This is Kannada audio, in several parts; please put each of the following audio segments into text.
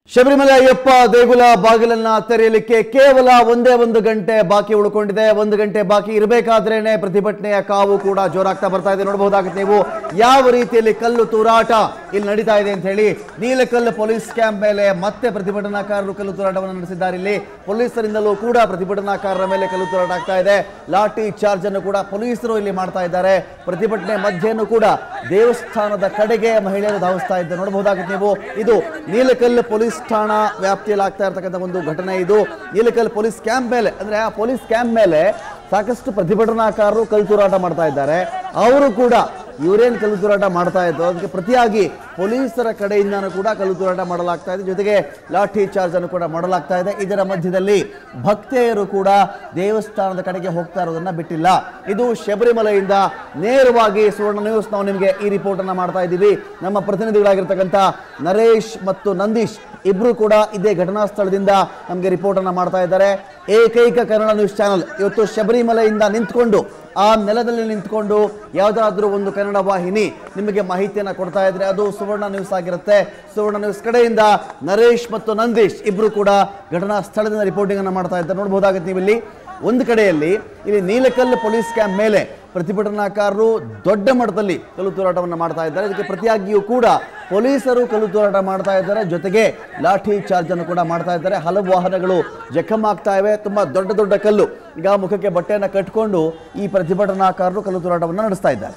ಶಬರಿಮಲೆ ಅಯ್ಯಪ್ಪ ದೇಗುಲ ಬಾಗಿಲನ್ನ ತೆರೆಯಲಿಕ್ಕೆ ಕೇವಲ ಒಂದೇ ಒಂದು ಗಂಟೆ ಬಾಕಿ ಉಳ್ಕೊಂಡಿದೆ. ಒಂದು ಗಂಟೆ ಬಾಕಿ ಇರಬೇಕಾದ್ರೇನೆ ಪ್ರತಿಭಟನೆಯ ಕಾವು ಕೂಡ ಜೋರಾಗ್ತಾ ಬರ್ತಾ ಇದೆ. ನೋಡಬಹುದಾಗುತ್ತೆ ನೀವು ಯಾವ ರೀತಿಯಲ್ಲಿ ಕಲ್ಲು ತೂರಾಟ ಇಲ್ಲಿ ನಡೀತಾ ಇದೆ ಅಂತ ಹೇಳಿ. ನೀಲಕಲ್ಲು ಪೊಲೀಸ್ ಕ್ಯಾಂಪ್ ಮೇಲೆ ಮತ್ತೆ ಪ್ರತಿಭಟನಾಕಾರರು ಕಲ್ಲು ತೂರಾಟವನ್ನು ನಡೆಸಿದ್ದಾರೆ. ಇಲ್ಲಿ ಪೊಲೀಸರಿಂದಲೂ ಕೂಡ ಪ್ರತಿಭಟನಾಕಾರರ ಮೇಲೆ ಕಲ್ಲು ತೂರಾಟ ಆಗ್ತಾ ಇದೆ. ಲಾಠಿ ಚಾರ್ಜ್ ಅನ್ನು ಕೂಡ ಪೊಲೀಸರು ಇಲ್ಲಿ ಮಾಡ್ತಾ ಇದ್ದಾರೆ. ಪ್ರತಿಭಟನೆ ಮಧ್ಯೆನೂ ಕೂಡ ದೇವಸ್ಥಾನದ ಕಡೆಗೆ ಮಹಿಳೆಯರು ಧಾವಿಸ್ತಾ ಇದ್ದಾರೆ. ನೋಡಬಹುದಾಗುತ್ತೆ ನೀವು. ಇದು ನೀಲಕಲ್ಲು ಪೊಲೀಸ್ ಠಾಣಾ ವ್ಯಾಪ್ತಿಯಲ್ಲಿ ಆಗ್ತಾ ಇರತಕ್ಕಂಥ ಒಂದು ಘಟನೆ. ಇದು ನೀಲಕಲ್ ಪೊಲೀಸ್ ಕ್ಯಾಂಪ್ ಮೇಲೆ, ಅಂದ್ರೆ ಆ ಪೊಲೀಸ್ ಕ್ಯಾಂಪ್ ಮೇಲೆ ಸಾಕಷ್ಟು ಪ್ರತಿಭಟನಾಕಾರರು ಕಲ್ಲು ತೂರಾಟ ಮಾಡ್ತಾ ಇದ್ದಾರೆ. ಅವರು ಕೂಡ ಇವರೇನು ಕಲ್ಲು ತೂರಾಟ ಮಾಡ್ತಾ ಇದ್ರು ಅದಕ್ಕೆ ಪ್ರತಿಯಾಗಿ ಪೊಲೀಸರ ಕಡೆಯಿಂದನೂ ಕೂಡ ಕಲ್ಲು ತೂರಾಟ ಮಾಡಲಾಗ್ತಾ ಇದೆ. ಜೊತೆಗೆ ಲಾಠಿ ಚಾರ್ಜ್ ಅನ್ನು ಕೂಡ ಮಾಡಲಾಗ್ತಾ ಇದೆ. ಇದರ ಮಧ್ಯದಲ್ಲಿ ಭಕ್ತೆಯರು ಕೂಡ ದೇವಸ್ಥಾನದ ಕಡೆಗೆ ಹೋಗ್ತಾ ಇರೋದನ್ನ ಬಿಟ್ಟಿಲ್ಲ. ಇದು ಶಬರಿಮಲೆಯಿಂದ ನೇರವಾಗಿ ಸುವರ್ಣ ನ್ಯೂಸ್ ನಾವು ನಿಮಗೆ ಈ ರಿಪೋರ್ಟ್ ಅನ್ನ ಮಾಡ್ತಾ ಇದ್ದೀವಿ. ನಮ್ಮ ಪ್ರತಿನಿಧಿಗಳಾಗಿರ್ತಕ್ಕಂಥ ನರೇಶ್ ಮತ್ತು ನಂದೀಶ್ ಇಬ್ರು ಕೂಡ ಇದೇ ಘಟನಾ ಸ್ಥಳದಿಂದ ನಮಗೆ ರಿಪೋರ್ಟ್ ಅನ್ನ ಮಾಡ್ತಾ ಇದ್ದಾರೆ. ಏಕೈಕ ಕನ್ನಡ ನ್ಯೂಸ್ ಚಾನಲ್ ಇವತ್ತು ಶಬರಿಮಲೆಯಿಂದ ನಿಂತ್ಕೊಂಡು, ಆ ನೆಲದಲ್ಲಿ ನಿಂತ್ಕೊಂಡು ಯಾವುದಾದ್ರೂ ಒಂದು ಕನ್ನಡ ವಾಹಿನಿ ನಿಮಗೆ ಮಾಹಿತಿಯನ್ನು ಕೊಡ್ತಾ ಇದ್ರೆ ಅದು ಸುವರ್ಣ ನ್ಯೂಸ್ ಆಗಿರುತ್ತೆ. ಸುವರ್ಣ ನ್ಯೂಸ್ ಕಡೆಯಿಂದ ನರೇಶ್ ಮತ್ತು ನಂದೀಶ್ ಇಬ್ರು ಕೂಡ ಘಟನಾ ಸ್ಥಳದಿಂದ ರಿಪೋರ್ಟಿಂಗ್ ಅನ್ನು ಮಾಡ್ತಾ ಇದ್ದಾರೆ. ನೋಡಬಹುದಾಗುತ್ತೆ ನೀವು ಇಲ್ಲಿ ಒಂದು ಕಡೆಯಲ್ಲಿ ಇಲ್ಲಿ ನೀಲಕಲ್ಲು ಪೊಲೀಸ್ ಕ್ಯಾಂಪ್ ಮೇಲೆ ಪ್ರತಿಭಟನಾಕಾರರು ದೊಡ್ಡ ಮಟ್ಟದಲ್ಲಿ ಕಲ್ಲು ತೂರಾಟವನ್ನು ಮಾಡ್ತಾ ಇದ್ದಾರೆ. ಇದಕ್ಕೆ ಪ್ರತಿಯಾಗಿಯೂ ಕೂಡ ಪೊಲೀಸರು ಕಲ್ಲು ತೂರಾಟ ಮಾಡ್ತಾ ಇದ್ದಾರೆ. ಜೊತೆಗೆ ಲಾಠಿ ಚಾರ್ಜ್ ಅನ್ನು ಕೂಡ ಮಾಡ್ತಾ ಇದ್ದಾರೆ. ಹಲವು ವಾಹನಗಳು ಜಖಮ್ ಆಗ್ತಾ ಇವೆ. ತುಂಬಾ ದೊಡ್ಡ ದೊಡ್ಡ ಕಲ್ಲು, ಈಗ ಮುಖಕ್ಕೆ ಬಟ್ಟೆಯನ್ನು ಕಟ್ಟಿಕೊಂಡು ಈ ಪ್ರತಿಭಟನಾಕಾರರು ಕಲ್ಲು ತೂರಾಟವನ್ನು ನಡೆಸ್ತಾ ಇದ್ದಾರೆ.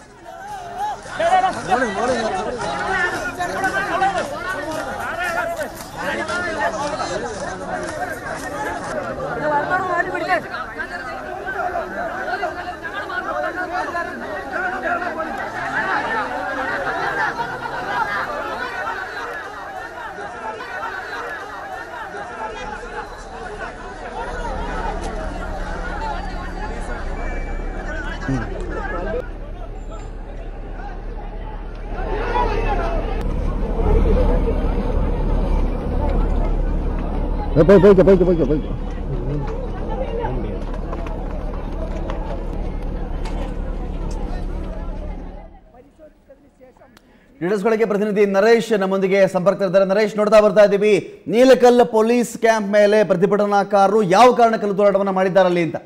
ಡೀಟೇಲ್ಸ್ಗಳಿಗೆ ಪ್ರತಿನಿಧಿ ನರೇಶ್ ನಮ್ಮೊಂದಿಗೆ ಸಂಪರ್ಕದಲ್ಲಿದ್ದಾರೆ. ನರೇಶ್, ನೋಡ್ತಾ ಬರ್ತಾ ಇದ್ದೀವಿ ನೀಲಕಲ್ಲು ಪೊಲೀಸ್ ಕ್ಯಾಂಪ್ ಮೇಲೆ ಪ್ರತಿಭಟನಾಕಾರರು ಯಾವ ಕಾರಣ ಕಲ್ಲು ತೂರಾಟವನ್ನು ಮಾಡಿದ್ದಾರಲ್ಲಿ ಅಂತ.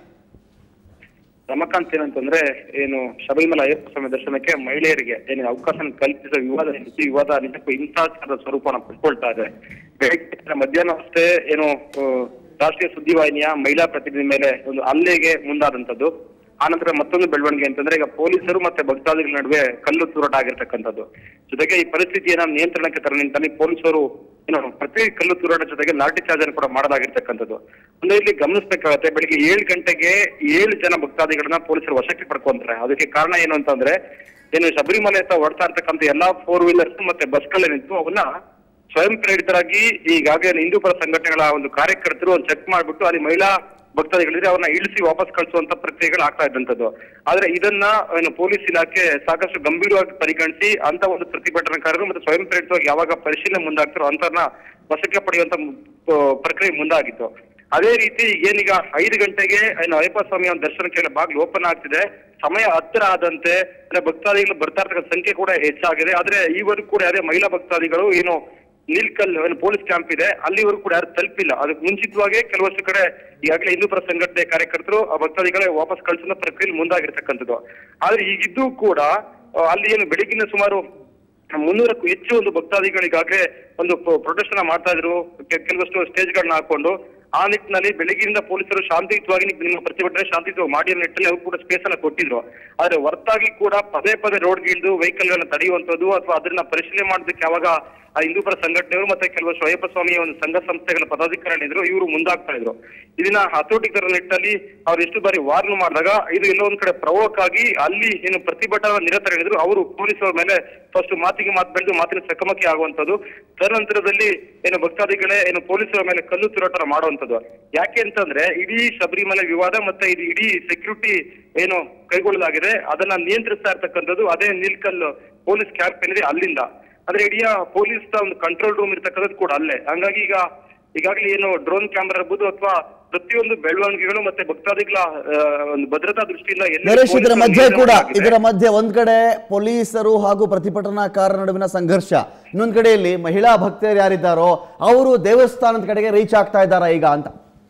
ರಮಕಾಂತ್, ಏನಂತಂದ್ರೆ ಏನು ಶಬರಿಮಲೆ ಅಯ್ಯಪ್ಪ ಸ್ವಾಮಿ ದರ್ಶನಕ್ಕೆ ಮಹಿಳೆಯರಿಗೆ ಏನು ಅವಕಾಶ ಕಲ್ಪಿಸಿದ ವಿವಾದ ನಿಜಕ್ಕೂ ಹಿಂಸಾಚಾರದ ಸ್ವರೂಪನ ಪಡ್ಕೊಳ್ತಾ ಇದೆ. ಬೆಳಗ್ಗೆ ಮಧ್ಯಾಹ್ನ ಅಷ್ಟೇ ಏನು ರಾಷ್ಟ್ರೀಯ ಸುದ್ದಿವಾಹಿನಿಯ ಮಹಿಳಾ ಪ್ರತಿನಿಧಿ ಮೇಲೆ ಒಂದು ಹಲ್ಲೆಗೆ ಮುಂದಾದಂತದ್ದು. ಆನಂತರ ಮತ್ತೊಂದು ಬೆಳವಣಿಗೆ ಅಂತಂದ್ರೆ ಈಗ ಪೊಲೀಸರು ಮತ್ತೆ ಭಕ್ತಾದಿಗಳ ನಡುವೆ ಕಲ್ಲು ತೂರಾಟ ಆಗಿರ್ತಕ್ಕಂಥದ್ದು. ಜೊತೆಗೆ ಈ ಪರಿಸ್ಥಿತಿಯನ್ನ ನಿಯಂತ್ರಣಕ್ಕೆ ತರ ನಿಂತಲ್ಲಿ ಪೊಲೀಸರು ಏನು ಪ್ರತಿ ಕಲ್ಲು ತೂರಾಟ ಜೊತೆಗೆ ಲಾಠಿ ಚಾರ್ಜ್ ಅನ್ನು ಕೂಡ ಮಾಡಲಾಗಿರ್ತಕ್ಕಂಥದ್ದು. ಅಂದ್ರೆ ಇಲ್ಲಿ ಗಮನಿಸಬೇಕಾಗತ್ತೆ, ಬೆಳಿಗ್ಗೆ 7 ಗಂಟೆಗೆ 7 ಜನ ಭಕ್ತಾದಿಗಳನ್ನ ಪೊಲೀಸರು ವಶಕ್ಕೆ ಪಡ್ಕೊಂತಾರೆ. ಅದಕ್ಕೆ ಕಾರಣ ಏನು ಅಂತಂದ್ರೆ ಏನು ಶಬರಿಮಲೆ ಹತ್ರ ಓಡ್ತಾ ಇರ್ತಕ್ಕಂಥ ಎಲ್ಲಾ 4 ವೀಲರ್ಸ್ ಮತ್ತೆ ಬಸ್ಗಳೇನಿತ್ತು ಅವನ್ನ ಸ್ವಯಂ ಪ್ರೇರಿತರಾಗಿ ಈಗಾಗಲೇ ಹಿಂದೂ ಪರ ಸಂಘಟನೆಗಳ ಒಂದು ಕಾರ್ಯಕರ್ತರು ಒಂದು ಚೆಕ್ ಮಾಡ್ಬಿಟ್ಟು ಅಲ್ಲಿ ಮಹಿಳಾ ಭಕ್ತಾದಿಗಳಿದ್ರೆ ಅವ್ರನ್ನ ಇಳಿಸಿ ವಾಪಸ್ ಕಳಿಸುವಂತ ಪ್ರಕ್ರಿಯೆಗಳು ಆಗ್ತಾ ಇದ್ದಂಥದ್ದು. ಆದ್ರೆ ಇದನ್ನ ಏನು ಪೊಲೀಸ್ ಇಲಾಖೆ ಸಾಕಷ್ಟು ಗಂಭೀರವಾಗಿ ಪರಿಗಣಿಸಿ ಅಂತ ಒಂದು ಪ್ರತಿಭಟನಾಕಾರರು ಮತ್ತೆ ಸ್ವಯಂ ಪ್ರೇರಿತವಾಗಿ ಯಾವಾಗ ಪರಿಶೀಲನೆ ಮುಂದಾಗ್ತಾರೋ ಅಂತವ್ರನ್ನ ವಶಕ್ಕೆ ಪಡೆಯುವಂತ ಪ್ರಕ್ರಿಯೆ ಮುಂದಾಗಿತ್ತು. ಅದೇ ರೀತಿ ಏನೀಗ 5 ಗಂಟೆಗೆ ಏನು ಅಯ್ಯಪ್ಪ ಸ್ವಾಮಿಯ ದರ್ಶನಕ್ಕೆ ಬಾಗಿಲು ಓಪನ್ ಆಗ್ತಿದೆ. ಸಮಯ ಹತ್ತಿರ ಆದಂತೆ ಭಕ್ತಾದಿಗಳು ಬರ್ತಾ ಇರ್ತಕ್ಕಂಥ ಸಂಖ್ಯೆ ಕೂಡ ಹೆಚ್ಚಾಗಿದೆ. ಆದ್ರೆ ಈವರೆಗೂ ಕೂಡ ಅದೇ ಮಹಿಳಾ ಭಕ್ತಾದಿಗಳು ಏನು ನೀಲ್ಕಲ್ ಏನು ಪೊಲೀಸ್ ಕ್ಯಾಂಪ್ ಇದೆ ಅಲ್ಲಿವರೆಗೂ ಕೂಡ ಯಾರು ತಲುಪಿಲ್ಲ. ಅದಕ್ಕೆ ಮುಂಚಿತವಾಗಿ ಕೆಲವಷ್ಟು ಕಡೆ ಈಗಾಗಲೇ ಹಿಂದೂ ಪರ ಸಂಘಟನೆ ಕಾರ್ಯಕರ್ತರು ಆ ಭಕ್ತಾದಿಗಳೇ ವಾಪಸ್ ಕಳಿಸೋ ಪ್ರಕ್ರಿಯೆ ಮುಂದಾಗಿರ್ತಕ್ಕಂಥದ್ದು. ಆದ್ರೆ ಈಗಿದ್ದು ಕೂಡ ಅಲ್ಲಿ ಏನು ಬೆಳಗಿನ ಸುಮಾರು 300ಕ್ಕೂ ಹೆಚ್ಚು ಒಂದು ಭಕ್ತಾದಿಗಳಿಗಾಗಲೇ ಒಂದು ಪ್ರೊಟೆಸ್ಟ್ ಮಾಡ್ತಾ ಇದ್ರು, ಕೆಲವಷ್ಟು ಸ್ಟೇಜ್ಗಳನ್ನ ಹಾಕೊಂಡು. ಆ ನಿಟ್ಟಿನಲ್ಲಿ ಬೆಳಗ್ಗೆಯಿಂದ ಪೊಲೀಸರು ಶಾಂತಿಯುತವಾಗಿ ನಿಮ್ಮ ಪ್ರತಿಭಟನೆ ಶಾಂತಿಯುತವಾಗಿ ಮಾಡಿ ನಿಟ್ಟಿನಲ್ಲಿ ಅವರು ಕೂಡ ಸ್ಪೇಸ್ ಅನ್ನ ಕೊಟ್ಟಿದ್ರು. ಆದ್ರೆ ಹೊರತಾಗಿ ಕೂಡ ಪದೇ ಪದೇ ರೋಡ್ಗೆ ಇಳಿದು ವೆಹಿಕಲ್ ಗಳನ್ನ ತಡೆಯುವಂತದ್ದು ಅಥವಾ ಅದನ್ನ ಪರಿಶೀಲನೆ ಮಾಡೋದಕ್ಕೆ ಯಾವಾಗ ಆ ಹಿಂದೂ ಪರ ಸಂಘಟನೆಯವರು ಮತ್ತೆ ಕೆಲವಷ್ಟು ಅಯ್ಯಪ್ಪ ಸ್ವಾಮಿಯ ಒಂದು ಸಂಘ ಸಂಸ್ಥೆಗಳ ಪದಾಧಿಕಾರಿಗಳಿದ್ರು ಇವರು ಮುಂದಾಗ್ತಾ ಇದ್ರು. ಇದನ್ನ ಹತೋಟಿ ತರೋ ನಿಟ್ಟಿನಲ್ಲಿ ಅವ್ರು ಎಷ್ಟು ಬಾರಿ ವಾರ್ನ್ ಮಾಡಿದಾಗ ಇದು ಎಲ್ಲೋ ಒಂದ್ ಕಡೆ ಪ್ರವೋಕ್ ಆಗಿ ಅಲ್ಲಿ ಏನು ಪ್ರತಿಭಟನಾ ನಿರತರಾಗಿದ್ರು ಅವರು ಪೊಲೀಸರ ಮೇಲೆ ಫಸ್ಟ್ ಮಾತಿಗೆ ಮಾತು ಬೆಳೆದು ಮಾತಿನ ಚಕಮಕಿ ಆಗುವಂತದ್ದು. ತದನಂತರದಲ್ಲಿ ಏನು ಭಕ್ತಾದಿಗಳೇ ಏನು ಪೊಲೀಸರ ಮೇಲೆ ಕಲ್ಲು ತೂರಾಟ ಮಾಡುವಂತದ್ದು. ಯಾಕೆ ಅಂತಂದ್ರೆ ಇಡೀ ಶಬರಿಮಲೆ ವಿವಾದ ಮತ್ತೆ ಇದು ಇಡೀ ಸೆಕ್ಯೂರಿಟಿ ಏನು ಕೈಗೊಳ್ಳಲಾಗಿದೆ ಅದನ್ನ ನಿಯಂತ್ರಿಸ್ತಾ ಇರ್ತಕ್ಕಂಥದ್ದು ಅದೇ ನೀಲ್ಕಲ್ ಪೊಲೀಸ್ ಕ್ಯಾಂಪ್ ಏನಿದೆ ಅಲ್ಲಿಂದ. ಅಂದ್ರೆ ಇಡೀ ಪೊಲೀಸ್ ಒಂದು ಕಂಟ್ರೋಲ್ ರೂಮ್ ಇರ್ತಕ್ಕಂಥದ್ದು ಕೂಡ ಅಲ್ಲೇ. ಹಂಗಾಗಿ ಈಗಾಗಲೇ ಏನು ಡ್ರೋನ್ ಕ್ಯಾಮ್ರಾ ಇರ್ಬೋದು ಅಥವಾ ಪ್ರತಿಯೊಂದು ಬೆಳವಣಿಗೆಗಳು ಮತ್ತೆ ಭಕ್ತಾದಿಗಳ ಒಂದು ಭದ್ರತಾ ದೃಷ್ಟಿಯಿಂದ ನರೇಶ್, ಇದರ ಮಧ್ಯೆ ಒಂದ್ ಕಡೆ ಪೊಲೀಸರು ಹಾಗೂ ಪ್ರತಿಭಟನಾಕಾರರ ನಡುವಿನ ಸಂಘರ್ಷ, ಇನ್ನೊಂದ್ ಕಡೆಯಲ್ಲಿ ಮಹಿಳಾ ಭಕ್ತರು ಯಾರಿದ್ದಾರೋ ಅವರು ದೇವಸ್ಥಾನದ ಕಡೆಗೆ ರೀಚ್ ಆಗ್ತಾ ಇದ್ದಾರಾ ಈಗ ಅಂತ?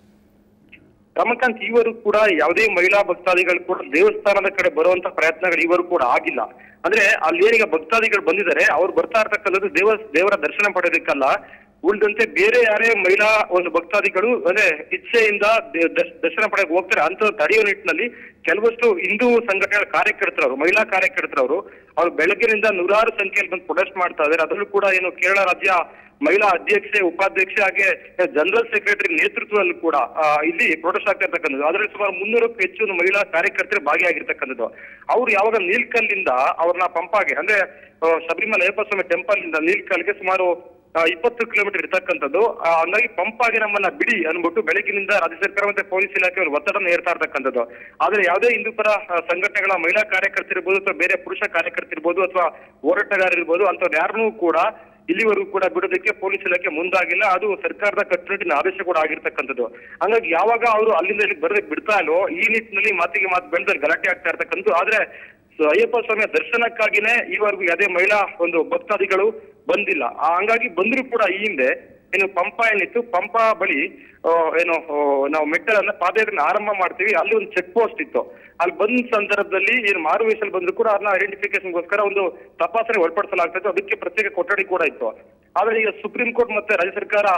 ರಮಕಾಂತ್, ಇವರು ಕೂಡ ಯಾವುದೇ ಮಹಿಳಾ ಭಕ್ತಾದಿಗಳು ಕೂಡ ದೇವಸ್ಥಾನದ ಕಡೆ ಬರುವಂತ ಪ್ರಯತ್ನಗಳು ಇವರು ಕೂಡ ಆಗಿಲ್ಲ. ಅಂದ್ರೆ ಅಲ್ಲಿ ಏನೀಗ ಭಕ್ತಾದಿಗಳು ಬಂದಿದ್ದಾರೆ, ಅವ್ರು ಬರ್ತಾ ಇರ್ತಕ್ಕಂಥದ್ದು ದೇವರ ದರ್ಶನ ಪಡೆಯೋದಕ್ಕಲ್ಲ, ಉಳಿದಂತೆ ಬೇರೆ ಯಾರೇ ಮಹಿಳಾ ಒಂದು ಭಕ್ತಾದಿಗಳು ಅಂದ್ರೆ ಇಚ್ಛೆಯಿಂದ ದರ್ಶನ ಪಡೆಯಕ್ಕೆ ಹೋಗ್ತಾರೆ ಅಂತ ತಡೆಯುವ ನಿಟ್ಟಿನಲ್ಲಿ ಕೆಲವಷ್ಟು ಹಿಂದೂ ಸಂಘಟನೆಗಳ ಕಾರ್ಯಕರ್ತರವರು, ಮಹಿಳಾ ಕಾರ್ಯಕರ್ತರವರು ಅವ್ರು ಬೆಳಗ್ಗಿನಿಂದ ನೂರಾರು ಸಂಖ್ಯೆಯಲ್ಲಿ ಬಂದು ಪ್ರೊಟೆಸ್ಟ್ ಮಾಡ್ತಾ ಇದ್ದಾರೆ. ಅದರಲ್ಲೂ ಕೂಡ ಏನು ಕೇರಳ ರಾಜ್ಯ ಮಹಿಳಾ ಅಧ್ಯಕ್ಷೆ, ಉಪಾಧ್ಯಕ್ಷೆ ಹಾಗೆ ಜನರಲ್ ಸೆಕ್ರೆಟರಿ ನೇತೃತ್ವದಲ್ಲಿ ಕೂಡ ಇಲ್ಲಿ ಪ್ರೊಟೆಸ್ಟ್ ಆಗ್ತಾ ಇರ್ತಕ್ಕಂಥದ್ದು. ಅದರಲ್ಲಿ ಸುಮಾರು 300ಕ್ಕೂ ಹೆಚ್ಚು ಮಹಿಳಾ ಕಾರ್ಯಕರ್ತರು ಭಾಗಿಯಾಗಿರ್ತಕ್ಕಂಥದ್ದು. ಅವ್ರು ಯಾವಾಗ ನೀಲ್ಕಲ್ಲಿಂದ ಅವ್ರನ್ನ ಪಂಪಾಗೆ ಅಂದ್ರೆ ಶಬರಿಮಲೆ ಅಯ್ಯಪ್ಪ ಸ್ವಾಮಿ ಟೆಂಪಲ್ ಇಂದ ನೀಲ್ಕಲ್ಗೆ ಸುಮಾರು 20 ಕಿಲೋಮೀಟರ್ ಇರ್ತಕ್ಕಂಥದ್ದು. ಹಂಗಾಗಿ ಪಂಪಾಗಿ ನಮ್ಮನ್ನ ಬಿಡಿ ಅನ್ಬಿಟ್ಟು ಬೆಳಗ್ಗಿನಿಂದ ರಾಜ್ಯ ಸರ್ಕಾರ ಮತ್ತೆ ಪೊಲೀಸ್ ಇಲಾಖೆ ಅವರು ಒತ್ತಡನ ಹೇರ್ತಾ ಇರ್ತಕ್ಕಂಥದ್ದು. ಆದ್ರೆ ಯಾವುದೇ ಹಿಂದೂ ಪರ ಸಂಘಟನೆಗಳ ಮಹಿಳಾ ಕಾರ್ಯಕರ್ತರಿರ್ಬೋದು ಅಥವಾ ಬೇರೆ ಪುರುಷ ಕಾರ್ಯಕರ್ತರಿರ್ಬೋದು ಅಥವಾ ಹೋರಾಟಗಾರರಿರ್ಬೋದು ಅಂತವ್ರು ಯಾರನ್ನೂ ಕೂಡ ಇಲ್ಲಿವರೆಗೂ ಕೂಡ ಬಿಡೋದಕ್ಕೆ ಪೊಲೀಸ್ ಇಲಾಖೆ ಮುಂದಾಗಿಲ್ಲ. ಅದು ಸರ್ಕಾರದ ಕಟ್ಟುನಿಟ್ಟಿನ ಆದೇಶ ಕೂಡ ಆಗಿರ್ತಕ್ಕಂಥದ್ದು. ಹಂಗಾಗಿ ಯಾವಾಗ ಅವರು ಅಲ್ಲಿಂದ ಇಲ್ಲಿ ಬರೋದಕ್ಕೆ ಬಿಡ್ತಾ ಇಲ್ವೋ ಈ ನಿಟ್ಟಿನಲ್ಲಿ ಮಾತಿಗೆ ಮಾತು ಬೆಳೆದಲ್ಲಿ ಗಲಾಟೆ ಆಗ್ತಾ ಇರ್ತಕ್ಕಂಥದ್ದು. ಆದ್ರೆ ಅಯ್ಯಪ್ಪ ಸ್ವಾಮಿಯ ದರ್ಶನಕ್ಕಾಗಿನೇ ಈವರೆಗೂ ಯಾವುದೇ ಮಹಿಳಾ ಒಂದು ಭಕ್ತಾದಿಗಳು ಬಂದಿಲ್ಲ. ಹಂಗಾಗಿ ಬಂದ್ರು ಕೂಡ ಈ ಹಿಂದೆ ಏನು ಪಂಪ ಏನಿತ್ತು, ಪಂಪ ಬಳಿ ಏನು ನಾವು ಮೆಟ್ಟಲನ್ನ ಪಾದಯಾತ್ರೆ ಆರಂಭ ಮಾಡ್ತೀವಿ, ಅಲ್ಲಿ ಒಂದು ಚೆಕ್ ಪೋಸ್ಟ್ ಇತ್ತು. ಅಲ್ಲಿ ಬಂದ ಸಂದರ್ಭದಲ್ಲಿ ಏನು ಮಾರುವೇಷಲ್ಲಿ ಬಂದ್ರು ಕೂಡ ಅದನ್ನ ಐಡೆಂಟಿಫಿಕೇಶನ್ಗೋಸ್ಕರ ಒಂದು ತಪಾಸಣೆ ಒಳಪಡಿಸಲಾಗ್ತಾ ಇತ್ತು. ಅದಕ್ಕೆ ಪ್ರತ್ಯೇಕ ಕೊಠಡಿ ಕೂಡ ಇತ್ತು. ಆದ್ರೆ ಈಗ ಸುಪ್ರೀಂ ಕೋರ್ಟ್ ಮತ್ತೆ ರಾಜ್ಯ ಸರ್ಕಾರ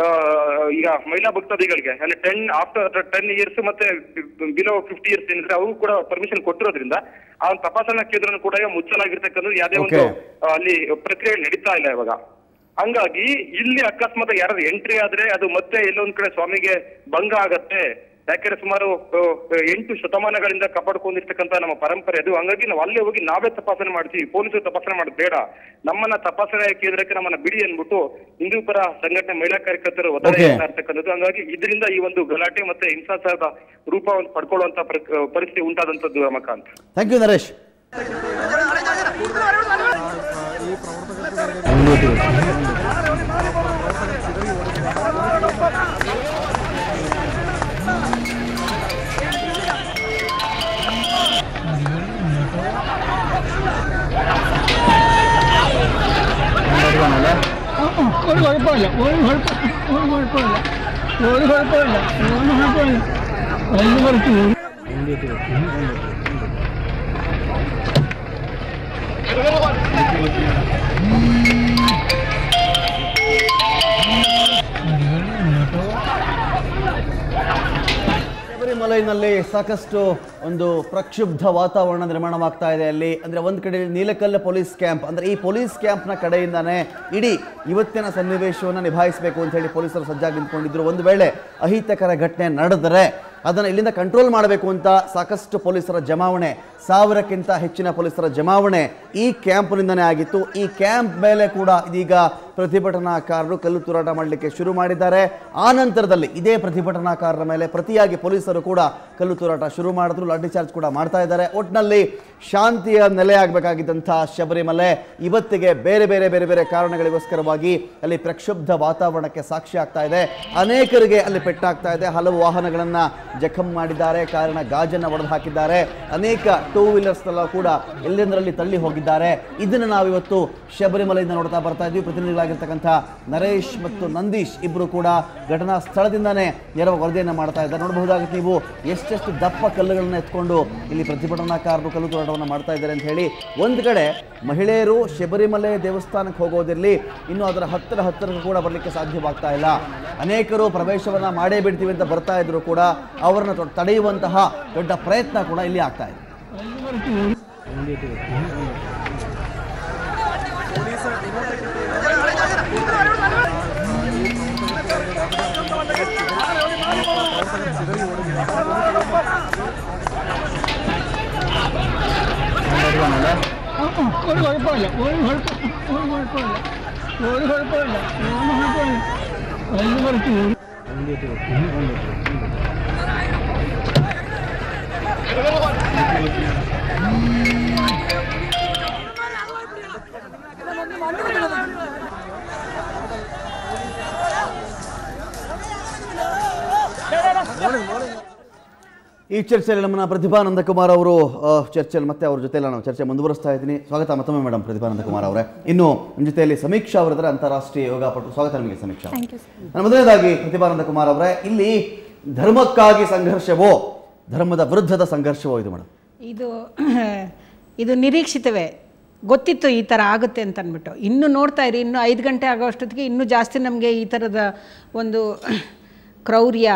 ಈಗ ಮಹಿಳಾ ಭಕ್ತಾದಿಗಳಿಗೆ ಅಂದ್ರೆ 10 ಇಯರ್ಸ್ ಮತ್ತೆ ಬಿಲೋ 50 ಇಯರ್ಸ್ ಏನಿದ್ರೆ ಅವರು ಕೂಡ ಪರ್ಮಿಷನ್ ಕೊಟ್ಟಿರೋದ್ರಿಂದ ಆ ಒಂದು ತಪಾಸಣಾ ಕೇಂದ್ರ ಕೂಡ ಮುಚ್ಚಲಾಗಿರ್ತಕ್ಕಂಥದ್ದು. ಯಾವುದೇ ಒಂದು ಅಲ್ಲಿ ಪ್ರಕ್ರಿಯೆ ನಡೀತಾ ಇಲ್ಲ ಇವಾಗ. ಹಂಗಾಗಿ ಇಲ್ಲಿ ಅಕಸ್ಮಾತ್ ಯಾರಾದ್ರೂ ಎಂಟ್ರಿ ಆದ್ರೆ ಅದು ಮತ್ತೆ ಎಲ್ಲೊಂದ್ ಕಡೆ ಸ್ವಾಮಿಗೆ ಭಂಗ ಆಗತ್ತೆ. ಯಾಕೆಂದ್ರೆ ಸುಮಾರು 8 ಶತಮಾನಗಳಿಂದ ಕಾಪಾಡ್ಕೊಂಡಿರ್ತಕ್ಕಂಥ ನಮ್ಮ ಪರಂಪರೆ ಅದು. ಹಂಗಾಗಿ ನಾವು ಅಲ್ಲೇ ಹೋಗಿ ನಾವೇ ತಪಾಸಣೆ ಮಾಡ್ತೀವಿ, ಪೊಲೀಸರು ತಪಾಸಣೆ ಮಾಡೋದು ಬೇಡ, ನಮ್ಮನ್ನ ತಪಾಸಣೆ ಕೇಂದ್ರಕ್ಕೆ ನಮ್ಮನ್ನ ಬಿಡಿ ಅನ್ಬಿಟ್ಟು ಹಿಂದೂ ಪರ ಸಂಘಟನೆ ಮಹಿಳಾ ಕಾರ್ಯಕರ್ತರು ಒತ್ತಾಯ ಇರ್ತಕ್ಕಂಥದ್ದು. ಹಂಗಾಗಿ ಇದರಿಂದ ಈ ಒಂದು ಗಲಾಟೆ ಮತ್ತೆ ಹಿಂಸಾಚಾರದ ರೂಪ ಪಡ್ಕೊಳ್ಳುವಂತ ಪರಿಸ್ಥಿತಿ ಉಂಟಾದಂತದ್ದು. Ramakant, thank you Naresh. ಶಬರಿಮಲೆಯಲ್ಲಿ ಸಾಕಷ್ಟು ಒಂದು ಪ್ರಕ್ಷುಬ್ಧ ವಾತಾವರಣ ನಿರ್ಮಾಣವಾಗ್ತಾ ಇದೆ ಅಲ್ಲಿ. ಅಂದರೆ ಒಂದು ಕಡೆ ನೀಲಕಲ್ಲು ಪೊಲೀಸ್ ಕ್ಯಾಂಪ್, ಅಂದರೆ ಈ ಪೊಲೀಸ್ ಕ್ಯಾಂಪ್ನ ಕಡೆಯಿಂದಾನೇ ಇಡೀ ಇವತ್ತಿನ ಸನ್ನಿವೇಶವನ್ನು ನಿಭಾಯಿಸಬೇಕು ಅಂತ ಹೇಳಿ ಪೊಲೀಸರು ಸಜ್ಜಾಗಿ ನಿಂತ್ಕೊಂಡಿದ್ರು. ಒಂದು ವೇಳೆ ಅಹಿತಕರ ಘಟನೆ ನಡೆದರೆ ಅದನ್ನು ಇಲ್ಲಿಂದ ಕಂಟ್ರೋಲ್ ಮಾಡಬೇಕು ಅಂತ ಸಾಕಷ್ಟು ಪೊಲೀಸರ ಜಮಾವಣೆ, 1000ಕ್ಕಿಂತ ಹೆಚ್ಚಿನ ಪೊಲೀಸರ ಜಮಾವಣೆ ಈ ಕ್ಯಾಂಪ್ನಿಂದನೇ ಆಗಿತ್ತು. ಈ ಕ್ಯಾಂಪ್ ಮೇಲೆ ಕೂಡ ಇದೀಗ ಪ್ರತಿಭಟನಾಕಾರರು ಕಲ್ಲು ತೂರಾಟ ಮಾಡಲಿಕ್ಕೆ ಶುರು ಮಾಡಿದ್ದಾರೆ. ಆ ನಂತರದಲ್ಲಿ ಇದೇ ಪ್ರತಿಭಟನಾಕಾರರ ಮೇಲೆ ಪ್ರತಿಯಾಗಿ ಪೊಲೀಸರು ಕೂಡ ಕಲ್ಲು ತೂರಾಟ ಶುರು ಮಾಡಿದ್ರು, ಲಾಠಿ ಚಾರ್ಜ್ ಕೂಡ ಮಾಡ್ತಾ ಇದ್ದಾರೆ. ಒಟ್ಟಿನಲ್ಲಿ ಶಾಂತಿಯ ನೆಲೆಯಾಗಬೇಕಾಗಿದ್ದಂಥ ಶಬರಿಮಲೆ ಇವತ್ತಿಗೆ ಬೇರೆ ಬೇರೆ ಬೇರೆ ಬೇರೆ ಕಾರಣಗಳಿಗೋಸ್ಕರವಾಗಿ ಅಲ್ಲಿ ಪ್ರಕ್ಷುಬ್ಧ ವಾತಾವರಣಕ್ಕೆ ಸಾಕ್ಷಿ ಆಗ್ತಾ ಇದೆ. ಅನೇಕರಿಗೆ ಅಲ್ಲಿ ಪೆಟ್ಟಾಗ್ತಾ ಇದೆ. ಹಲವು ವಾಹನಗಳನ್ನು ಜಖಂ ಮಾಡಿದ್ದಾರೆ, ಕಾರಣ ಗಾಜನ್ನು ಒಡೆದು ಹಾಕಿದ್ದಾರೆ. ಅನೇಕ 2 ವೀಲರ್ಸ್ನೆಲ್ಲ ಕೂಡ ಎಲ್ಲೆಂದರಲ್ಲಿ ತಳ್ಳಿ ಹೋಗಿದ್ದಾರೆ. ಇದನ್ನು ನಾವಿವತ್ತು ಶಬರಿಮಲೆಯಿಂದ ನೋಡ್ತಾ ಬರ್ತಾ ಇದ್ವಿ. ಪ್ರತಿನಿಧಿಗಳಾಗಿರ್ತಕ್ಕಂಥ ನರೇಶ್ ಮತ್ತು ನಂದೀಶ್ ಇಬ್ಬರು ಕೂಡ ಘಟನಾ ಸ್ಥಳದಿಂದನೇ ನೆರವು ವರದಿಯನ್ನು ಮಾಡ್ತಾ ಇದ್ದಾರೆ. ನೋಡಬಹುದಾಗುತ್ತೆ ನೀವು ಎಷ್ಟೆಷ್ಟು ದಪ್ಪ ಕಲ್ಲುಗಳನ್ನು ಎತ್ಕೊಂಡು ಇಲ್ಲಿ ಪ್ರತಿಭಟನಾಕಾರರು ಕಲ್ಲು ತೂರಾಟವನ್ನು ಮಾಡ್ತಾ ಇದ್ದಾರೆ ಅಂತ ಹೇಳಿ. ಒಂದು ಕಡೆ ಮಹಿಳೆಯರು ಶಬರಿಮಲೆ ದೇವಸ್ಥಾನಕ್ಕೆ ಹೋಗೋದಿರಲಿ, ಇನ್ನು ಅದರ ಹತ್ತಿರಕ್ಕೂ ಕೂಡ ಬರಲಿಕ್ಕೆ ಸಾಧ್ಯವಾಗ್ತಾ ಇಲ್ಲ. ಅನೇಕರು ಪ್ರವೇಶವನ್ನು ಮಾಡೇ ಬಿಡ್ತೀವಿ ಅಂತ ಬರ್ತಾ ಇದ್ರು ಕೂಡ ಅವರನ್ನು ತಡೆಯುವಂತಹ ದೊಡ್ಡ ಪ್ರಯತ್ನ ಕೂಡ ಇಲ್ಲಿ ಆಗ್ತಾ ಇದೆ. ಈ ಚರ್ಚೆಯಲ್ಲಿ ನಮ್ಮನ್ನ ಪ್ರತಿಭಾ ನಂದಕುಮಾರ್ ಅವರು ಚರ್ಚೆಯಲ್ಲಿ ಮತ್ತೆ ಅವ್ರ ಜೊತೆ ನಾನು ಚರ್ಚೆ ಮುಂದುವರಿಸ್ತಾ ಇದ್ದೀನಿ. ಸ್ವಾಗತ ಮತ್ತೊಮ್ಮೆ ಮೇಡಮ್ ಪ್ರತಿಭಾ ನಂದಕುಮಾರ್ ಅವರೇ. ಇನ್ನು ನಿಮ್ಮ ಜೊತೆಯಲ್ಲಿ ಸಮೀಕ್ಷಾ ಅವರಿದ್ದಾರೆ, ಅಂತಾರಾಷ್ಟ್ರೀಯ ಯೋಗಪಟು. ಸ್ವಾಗತ ನಿಮಗೆ ಸಮೀಕ್ಷಾ. ನಾನು ಮೊದಲನೇದಾಗಿ ಪ್ರತಿಭಾ ನಂದಕುಮಾರ್ ಅವರೇ, ಇಲ್ಲಿ ಧರ್ಮಕ್ಕಾಗಿ ಸಂಘರ್ಷವೋ ಧರ್ಮದ ವಿರುದ್ಧದ ಸಂಘರ್ಷವೋ ಇದು ಮೇಡಮ್? ಇದು ನಿರೀಕ್ಷಿತವೇ, ಗೊತ್ತಿತ್ತು ಈ ಥರ ಆಗುತ್ತೆ ಅಂತ ಅಂದ್ಬಿಟ್ಟು. ಇನ್ನು ನೋಡ್ತಾ ಇರಿ, ಇನ್ನು 5 ಗಂಟೆ ಆಗೋ ಅಷ್ಟೊತ್ತಿಗೆ ಇನ್ನೂ ಜಾಸ್ತಿ ನಮಗೆ ಈ ಥರದ ಒಂದು ಕ್ರೌರ್ಯ.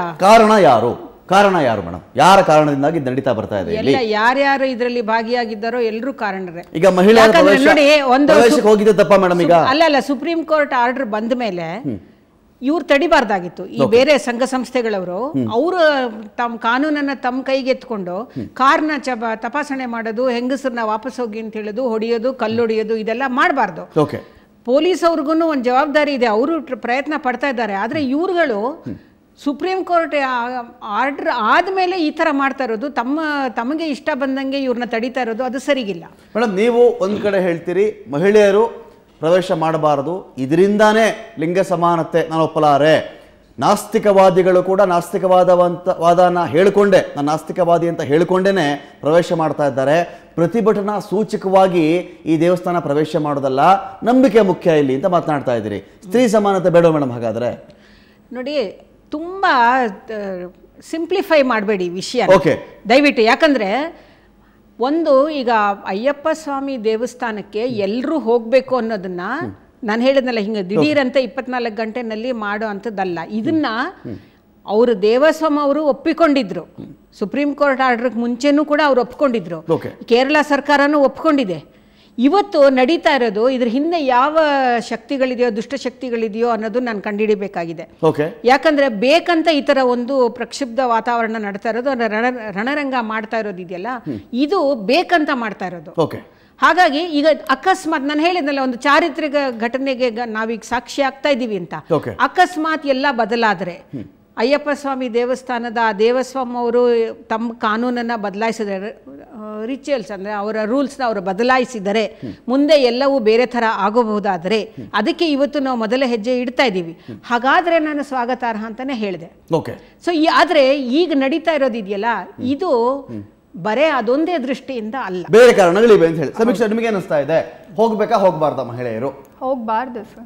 ಕಾರಣ ಯಾರು ಮೇಡಮ್? ಯಾರ ಕಾರಣದಿಂದಾಗಿ ನಡೀತಾ ಬರ್ತಾ ಇದೆ? ಎಲ್ಲ ಯಾರ್ಯಾರು ಇದರಲ್ಲಿ ಭಾಗಿಯಾಗಿದ್ದಾರೋ ಎಲ್ಲರೂ ಕಾರಣರೇ. ಈಗ ಮಹಿಳೆಯರ ನೋಡಿ, ಒಂದು ಹೋಗಿದೆ ತಪ್ಪ ಮೇಡಮ್? ಈಗ ಅಲ್ಲ, ಸುಪ್ರೀಂ ಕೋರ್ಟ್ ಆರ್ಡರ್ ಬಂದ ಮೇಲೆ ಇವ್ರು ತಡಿಬಾರ್ದಾಗಿತ್ತು. ಈ ಬೇರೆ ಸಂಘ ಸಂಸ್ಥೆಗಳವರು ಅವರು ತಮ್ಮ ಕಾನೂನನ್ನ ತಮ್ಮ ಕೈಗೆ ಎತ್ಕೊಂಡು ಕಾರ್ನ ತಪಾಸಣೆ ಮಾಡೋದು, ಹೆಂಗಸರನ್ನ ವಾಪಸ್ ಹೋಗಿ ಅಂತ ಹೇಳೋದು, ಹೊಡೆಯೋದು, ಕಲ್ಲೊಡೆಯೋದು, ಇದೆಲ್ಲ ಮಾಡಬಾರ್ದು. ಪೊಲೀಸ್ ಅವ್ರಿಗೂ ಒಂದು ಜವಾಬ್ದಾರಿ ಇದೆ, ಅವರು ಪ್ರಯತ್ನ ಪಡ್ತಾ ಇದ್ದಾರೆ. ಆದ್ರೆ ಇವ್ರುಗಳು ಸುಪ್ರೀಂ ಕೋರ್ಟ್ ಆರ್ಡರ್ ಆದ್ಮೇಲೆ ಈ ತರ ಮಾಡ್ತಾ ಇರೋದು, ತಮಗೆ ಇಷ್ಟ ಬಂದಂಗೆ ಇವ್ರನ್ನ ತಡೀತಾ ಇರೋದು, ಅದು ಸರಿಗಿಲ್ಲ ಮೇಡಮ್. ನೀವು ಒಂದ್ ಕಡೆ ಹೇಳ್ತೀರಿ ಮಹಿಳೆಯರು ಪ್ರವೇಶ ಮಾಡಬಾರದು, ಇದರಿಂದಾನೇ ಲಿಂಗ ಸಮಾನತೆ ನಾನು ಒಪ್ಪಲಾರೆ. ನಾಸ್ತಿಕವಾದಿಗಳು ಕೂಡ ವಾದನ ಹೇಳಿಕೊಂಡೆ, ನಾನು ನಾಸ್ತಿಕವಾದಿ ಅಂತ ಹೇಳಿಕೊಂಡೇನೆ ಪ್ರವೇಶ ಮಾಡ್ತಾ ಇದ್ದಾರೆ. ಪ್ರತಿಭಟನಾ ಸೂಚಕವಾಗಿ ಈ ದೇವಸ್ಥಾನ ಪ್ರವೇಶ ಮಾಡೋದಲ್ಲ, ನಂಬಿಕೆ ಮುಖ್ಯ ಇಲ್ಲಿ ಅಂತ ಮಾತನಾಡ್ತಾ ಇದ್ದೀರಿ. ಸ್ತ್ರೀ ಸಮಾನತೆ ಬೇಡ ಮೇಡಮ್ ಹಾಗಾದ್ರೆ? ನೋಡಿ, ತುಂಬಾ ಸಿಂಪ್ಲಿಫೈ ಮಾಡಬೇಡಿ ವಿಷಯ ದಯವಿಟ್ಟು. ಯಾಕಂದ್ರೆ ಒಂದು, ಈಗ ಅಯ್ಯಪ್ಪ ಸ್ವಾಮಿ ದೇವಸ್ಥಾನಕ್ಕೆ ಎಲ್ಲರೂ ಹೋಗ್ಬೇಕು ಅನ್ನೋದನ್ನ ನಾನು ಹೇಳಿದ್ನಲ್ಲ, ಹಿಂಗೆ ದಿಢೀರಂತೆ 24 ಗಂಟೆನಲ್ಲಿ ಮಾಡೋ ಅಂಥದ್ದಲ್ಲ. ಇದನ್ನ ಅವರು ದೇವಸ್ವಾಮ ಅವರು ಒಪ್ಪಿಕೊಂಡಿದ್ರು, ಸುಪ್ರೀಂ ಕೋರ್ಟ್ ಆರ್ಡರ್ಗೆ ಮುಂಚೆನೂ ಕೂಡ ಅವ್ರು ಒಪ್ಕೊಂಡಿದ್ರು, ಕೇರಳ ಸರ್ಕಾರನೂ ಒಪ್ಕೊಂಡಿದೆ. ಇವತ್ತು ನಡೀತಾ ಇರೋದು ಇದ್ರ ಹಿಂದೆ ಯಾವ ಶಕ್ತಿಗಳಿದೆಯೋ, ದುಷ್ಟಶಕ್ತಿಗಳಿದೆಯೋ ಅನ್ನೋದು ನಾನು ಕಂಡುಹಿಡಿಬೇಕಾಗಿದೆ. ಯಾಕಂದ್ರೆ ಬೇಕಂತ ಈ ತರ ಒಂದು ಪ್ರಕ್ಷುಬ್ಧ ವಾತಾವರಣ ನಡ್ತಾ ಇರೋದು, ರಣರಂಗ ಮಾಡ್ತಾ ಇರೋದು ಇದೆಯಲ್ಲ, ಇದು ಬೇಕಂತ ಮಾಡ್ತಾ ಇರೋದು. ಹಾಗಾಗಿ ಈಗ ಅಕಸ್ಮಾತ್ ನಾನು ಹೇಳಿದ್ನಲ್ಲ, ಒಂದು ಚಾರಿತ್ರಿಕ ಘಟನೆಗೆ ನಾವೀಗ ಸಾಕ್ಷಿ ಆಗ್ತಾ ಇದ್ದೀವಿ ಅಂತ. ಅಕಸ್ಮಾತ್ ಎಲ್ಲ ಬದಲಾದ್ರೆ, ಅಯ್ಯಪ್ಪ ಸ್ವಾಮಿ ದೇವಸ್ಥಾನದ ದೇವಸ್ವಾಮಿ ಅವರು ತಮ್ಮ ಕಾನೂನನ್ನ ಬದಲಾಯಿಸಿದರೆ, ರಿಚುವಲ್ಸ್ ಅಂದ್ರೆ ಅವರ ರೂಲ್ಸ್ನ ಅವರು ಬದಲಾಯಿಸಿದರೆ, ಮುಂದೆ ಎಲ್ಲವೂ ಬೇರೆ ತರ ಆಗೋಬಹುದಾದರೆ, ಅದಕ್ಕೆ ಇವತ್ತು ನಾವು ಮೊದಲ ಹೆಜ್ಜೆ ಇಡ್ತಾ ಇದ್ದೀವಿ. ಹಾಗಾದ್ರೆ ನಾನು ಸ್ವಾಗತಾರ್ಹ ಅಂತಾನೆ ಹೇಳಿದೆ. ಸೊ ಆದ್ರೆ ಈಗ ನಡೀತಾ ಇರೋದಿದೆಯಲ್ಲ, ಇದು ಬರೇ ಅದೊಂದೇ ದೃಷ್ಟಿಯಿಂದ ಅಲ್ಲ, ಬೇರೆ ಕಾರಣಗಳಿವೆ ಅಂತ ಹೇಳಿ. ಸಮೀಕ್ಷೆ, ನಿಮಗೆ ಅನಿಸ್ತಾ ಇದೆ ಹೋಗ್ಬೇಕಾ ಹೋಗ್ಬಾರ್ದಾ ಮಹಿಳೆಯರು? ಹೋಗ್ಬಾರ್ದು ಸರ್.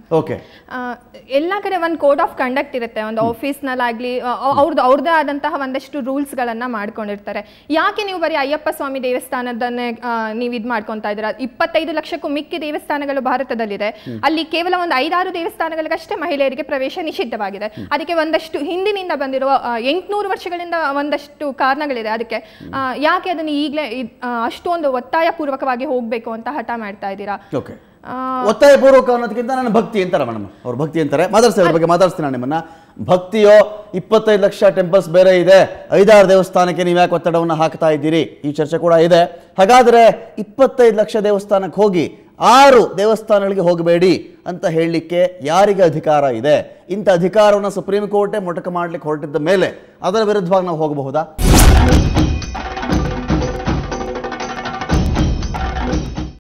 ಎಲ್ಲ ಕಡೆ ಒಂದು ಕೋಡ್ ಆಫ್ ಕಂಡಕ್ಟ್ ಇರುತ್ತೆ, ಒಂದು ಆಫೀಸ್ನಲ್ಲಾಗ್ಲಿ ಅವ್ರದ್ದೇ ಆದಂತಹ ಒಂದಷ್ಟು ರೂಲ್ಸ್ಗಳನ್ನ ಮಾಡ್ಕೊಂಡಿರ್ತಾರೆ. ಯಾಕೆ ನೀವು ಬರೀ ಅಯ್ಯಪ್ಪ ಸ್ವಾಮಿ ದೇವಸ್ಥಾನದನ್ನೇ ನೀವು ಇದು ಮಾಡ್ಕೊತಾ ಇದ್ದೀರಾ? 25 ಲಕ್ಷಕ್ಕೂ ಮಿಕ್ಕಿ ದೇವಸ್ಥಾನಗಳು ಭಾರತದಲ್ಲಿದೆ. ಅಲ್ಲಿ ಕೇವಲ ಒಂದು 5-6 ದೇವಸ್ಥಾನಗಳಿಗಷ್ಟೇ ಮಹಿಳೆಯರಿಗೆ ಪ್ರವೇಶ ನಿಷಿದ್ಧವಾಗಿದೆ. ಅದಕ್ಕೆ ಒಂದಷ್ಟು ಹಿಂದಿನಿಂದ ಬಂದಿರುವ 800 ವರ್ಷಗಳಿಂದ ಒಂದಷ್ಟು ಕಾರಣಗಳಿದೆ. ಅದಕ್ಕೆ ಯಾಕೆ ಅದನ್ನು ಈಗಲೇ ಅಷ್ಟೊಂದು ಒತ್ತಾಯ ಪೂರ್ವಕವಾಗಿ ಹೋಗ್ಬೇಕು ಅಂತ ಹಠ ಮಾಡ್ತಾ ಇದ್ದೀರಾ? ಒತ್ತಾಯ ಪೂರ್ವಕ ಅನ್ನೋದಕ್ಕಿಂತ ನಾನು ಭಕ್ತಿ ಅಂತಾರೆ ಮೇಡಮ್, ಅವ್ರು ಭಕ್ತಿ ಅಂತಾರೆ. ಬಗ್ಗೆ ಮಾತಾಡ್ತೀನಿ ನಾನು ನಿಮ್ಮನ್ನ. ಭಕ್ತಿಯೋ 25 ಲಕ್ಷ ಟೆಂಪಲ್ಸ್ ಬೇರೆ ಇದೆ, 5-6 ದೇವಸ್ಥಾನಕ್ಕೆ ನೀವು ಯಾಕೆ ಒತ್ತಡವನ್ನು ಹಾಕ್ತಾ ಇದ್ದೀರಿ? ಈ ಚರ್ಚೆ ಕೂಡ ಇದೆ. ಹಾಗಾದ್ರೆ 25 ಲಕ್ಷ ದೇವಸ್ಥಾನಕ್ಕೆ ಹೋಗಿ 6 ದೇವಸ್ಥಾನಗಳಿಗೆ ಹೋಗಬೇಡಿ ಅಂತ ಹೇಳಲಿಕ್ಕೆ ಯಾರಿಗೆ ಅಧಿಕಾರ ಇದೆ? ಇಂಥ ಅಧಿಕಾರವನ್ನು ಸುಪ್ರೀಂ ಕೋರ್ಟೇ ಮೊಟಕು ಮಾಡ್ಲಿಕ್ಕೆ ಹೊರಟಿದ್ದ ಮೇಲೆ ಅದರ ವಿರುದ್ಧವಾಗಿ ನಾವು ಹೋಗಬಹುದಾ?